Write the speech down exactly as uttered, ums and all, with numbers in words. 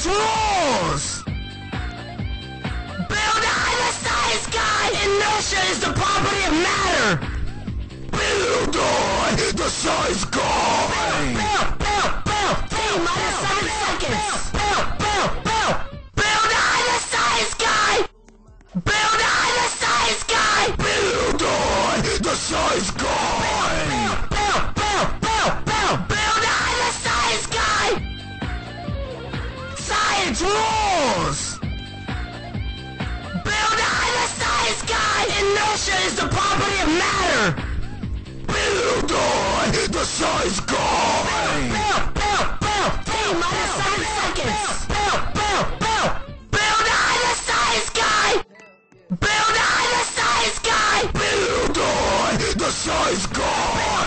Science rules! Build on the science guy! Inertia is the property of matter! Build on the science guy! Build, build, build! T minus seven seconds! Build, build, build! Build on the science guy! Build on the science guy! Build on the science guy! Build, build, build, build, build! Build on the science guy! Science rules! Build on the science guy! Inertia is the property of matter! Build on the science guy! Build, build, build! T minus seven seconds! Build, build, build! Build on the science guy! Build on the science guy! Build on the science guy!